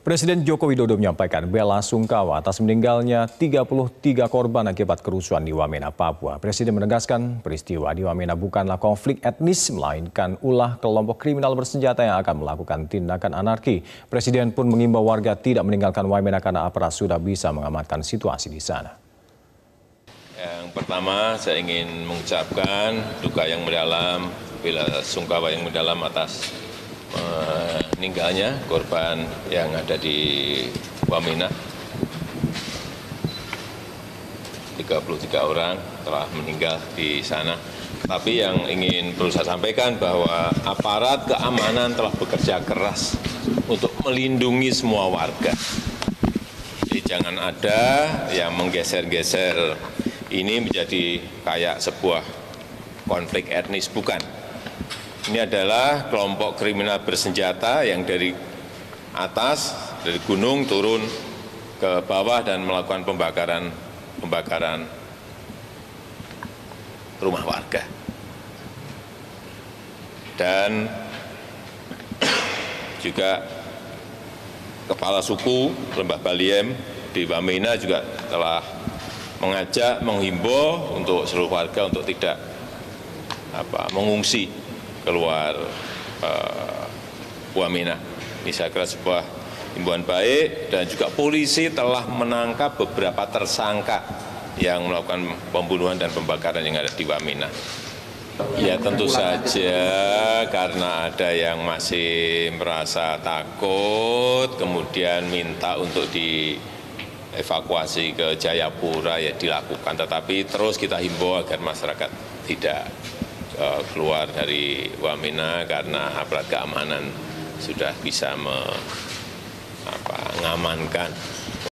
Presiden Joko Widodo menyampaikan bela sungkawa atas meninggalnya 33 korban akibat kerusuhan di Wamena, Papua. Presiden menegaskan peristiwa di Wamena bukanlah konflik etnis, melainkan ulah kelompok kriminal bersenjata yang akan melakukan tindakan anarki. Presiden pun mengimbau warga tidak meninggalkan Wamena karena aparat sudah bisa mengamankan situasi di sana. Yang pertama, saya ingin mengucapkan duka yang mendalam, bela sungkawa yang mendalam atas meninggalnya korban yang ada di Wamena. 33 orang telah meninggal di sana. Tapi yang ingin perlu saya sampaikan bahwa aparat keamanan telah bekerja keras untuk melindungi semua warga. Jadi jangan ada yang menggeser-geser ini menjadi kayak sebuah konflik etnis, bukan. Ini adalah kelompok kriminal bersenjata yang dari atas, dari gunung turun ke bawah dan melakukan pembakaran rumah warga. Dan juga Kepala Suku Lembah Baliem di Wamena juga telah menghimbau untuk seluruh warga untuk tidak mengungsi keluar Wamena. Ini saya kira sebuah himbauan baik, dan juga polisi telah menangkap beberapa tersangka yang melakukan pembunuhan dan pembakaran yang ada di Wamena. Ya tentu saja karena ada yang masih merasa takut, kemudian minta untuk dievakuasi ke Jayapura, ya dilakukan. Tetapi terus kita himbau agar masyarakat tidak keluar dari Wamena karena aparat keamanan sudah bisa mengamankan